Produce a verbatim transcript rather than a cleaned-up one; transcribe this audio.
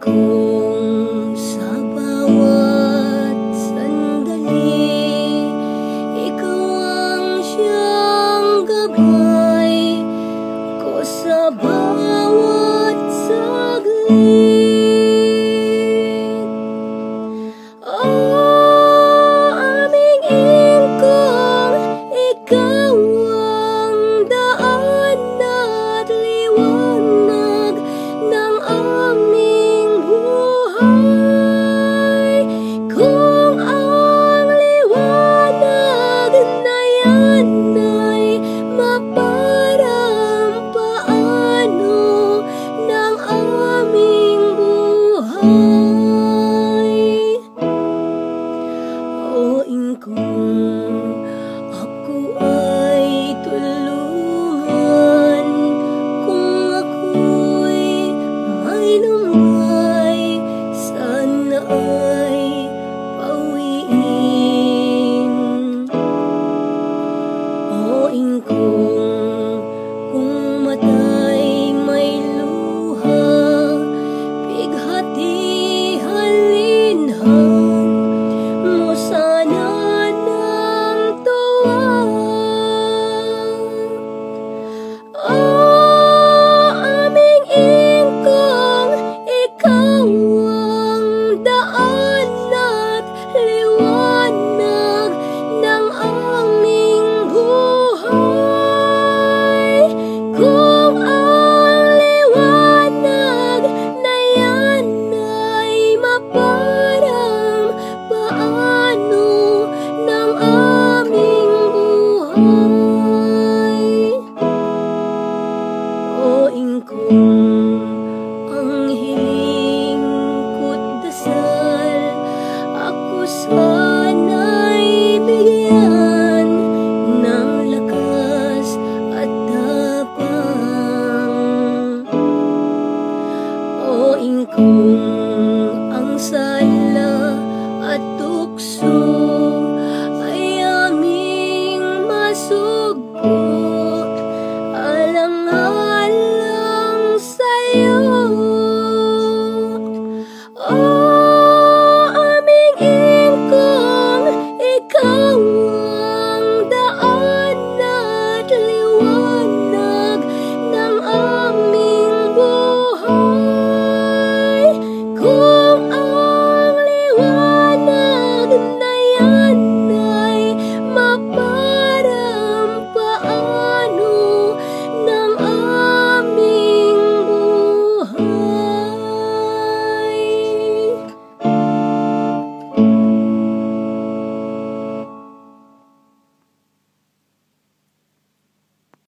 kong sa bawat sandali, ikaw ang siyang gabay ko sa bawat saglit. Oh, aming ingkong, ikaw ang daan at liwanag ng aming buhay. Kung ang liwanag na yan ay maparampaano ng aming buhay. O ingkong, ako ay tulungan. Kung ako'y may lumbay, sana ay pawiin. O ingkong, kung mata'y may luha, bighati halinhan mo sana ng tuwa. Oh, aming ingkong, ikaw ang daan at liwanag ng aming buhay. Kung ang liwanag na yan ay maparampaano ng aming buhay. O ingkong, ang hiling ko't dasal, ako sana'y bigyan ng lakas at tapang. O ingkong,